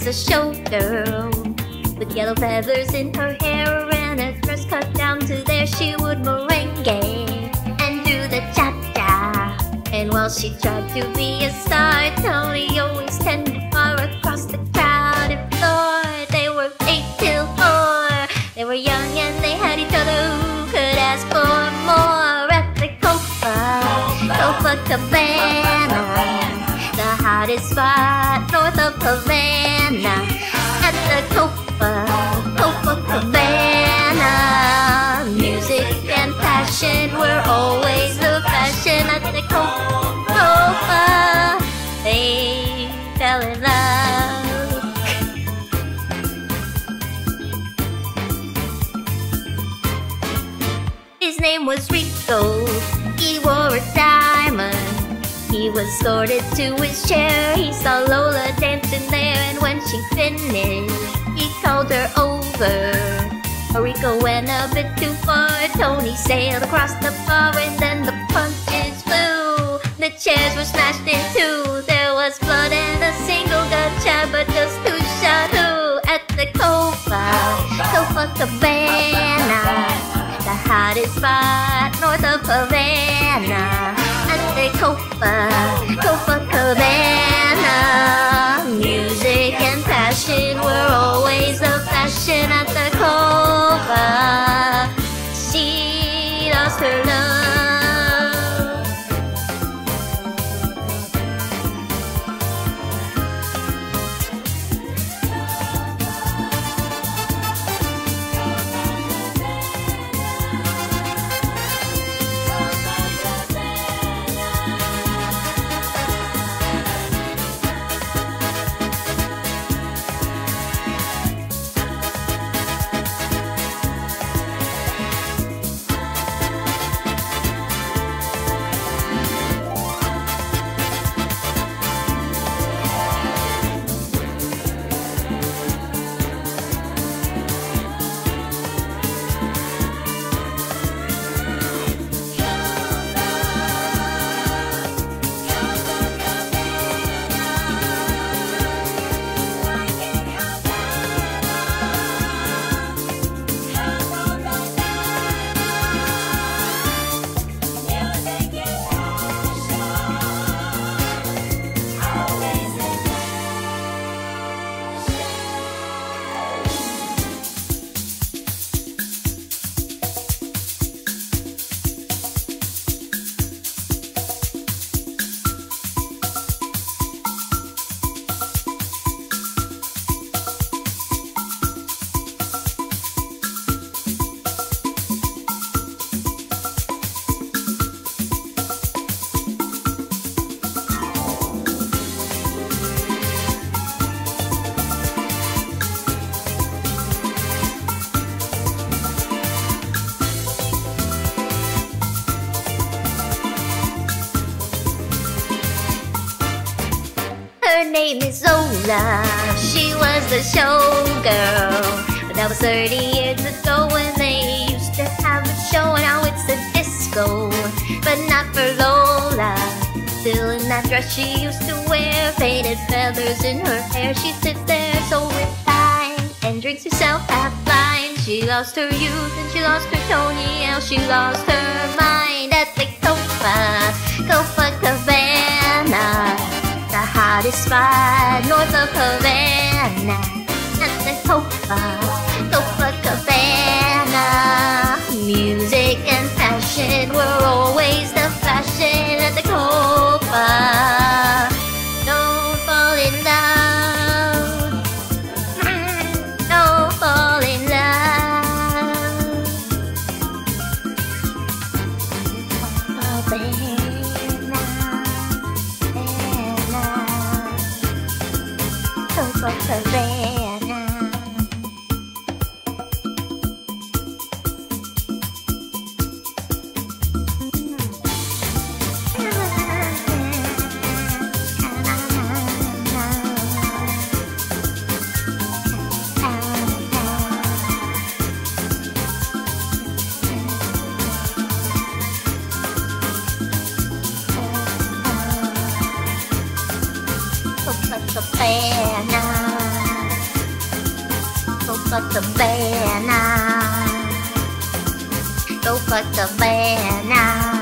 a showgirl with yellow feathers in her hair and a dress cut down to there. She would merengue and do the cha-cha. And while she tried to be a star, Tony always tended far across the crowded floor. They were 8 till 4. They were young and they had each other. Who could ask for more? At the Copacabana, the hottest spot north of Havana. At the Copacabana, music and passion were always the fashion. At the Copa, they fell in love. His name was Rico, he wore a diamond. He was escorted to his chair. He saw Lola dancing there, and when she finished, he called her over. Rico went a bit too far. Tony sailed across the bar, and then the punches flew. The chairs were smashed in two. There was blood and a single gunshot, but just who shot who? At the Copacabana, the hottest spot north of Havana. At the Copacabana, music and passion were always the fashion. At the Copa, she lost her love. Her name is Zola, she was the showgirl. But that was 30 years ago when they used to have a show. And now it's a disco, but not for Lola. Still in that dress she used to wear, faded feathers in her hair. She sits there so refined and drinks herself half blind. She lost her youth and she lost her Tony, and she lost her mind. At the Copacabana, the hottest spot north of Havana. At the Copacabana, music and passion were always the fashion. At the Copa, don't fall in love. Don't fall in love. Copacabana. Copacabana. Go Cocabana. Go Cocabana.